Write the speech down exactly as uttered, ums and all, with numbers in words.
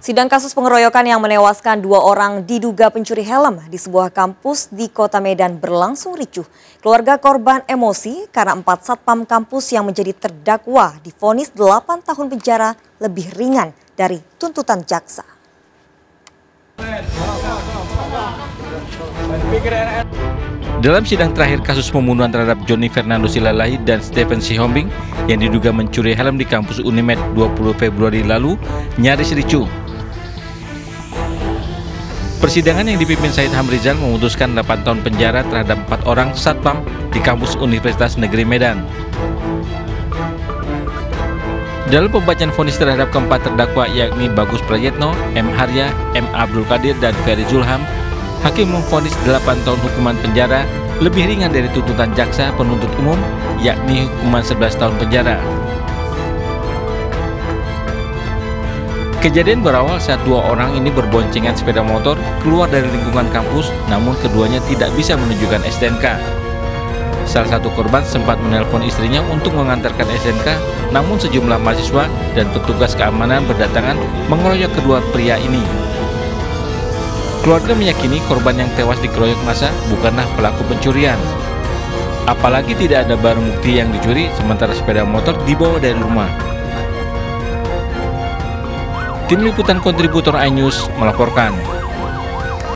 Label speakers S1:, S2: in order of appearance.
S1: Sidang kasus pengeroyokan yang menewaskan dua orang diduga pencuri helm di sebuah kampus di Kota Medan berlangsung ricuh. Keluarga korban emosi karena empat satpam kampus yang menjadi terdakwa divonis delapan tahun penjara lebih ringan dari tuntutan jaksa.
S2: Dalam sidang terakhir kasus pembunuhan terhadap Johnny Fernando Silalahi dan Stephen Sihombing yang diduga mencuri helm di kampus Unimed dua puluh Februari lalu nyaris ricuh. Persidangan yang dipimpin Said Hamrizal memutuskan delapan tahun penjara terhadap empat orang satpam di kampus Universitas Negeri Medan. Dalam pembacaan vonis terhadap keempat terdakwa yakni Bagus Prayetno, M. Harya, M. Abdul Qadir, dan Ferry Zulham, hakim memvonis delapan tahun hukuman penjara lebih ringan dari tuntutan jaksa penuntut umum yakni hukuman sebelas tahun penjara. Kejadian berawal saat dua orang ini berboncengan sepeda motor keluar dari lingkungan kampus, namun keduanya tidak bisa menunjukkan S T N K. Salah satu korban sempat menelpon istrinya untuk mengantarkan S T N K, namun sejumlah mahasiswa dan petugas keamanan berdatangan mengeroyok kedua pria ini. Keluarga meyakini korban yang tewas dikeroyok massa bukanlah pelaku pencurian. Apalagi tidak ada barang bukti yang dicuri, sementara sepeda motor dibawa dari rumah. Tim Liputan Kontributor iNews melaporkan.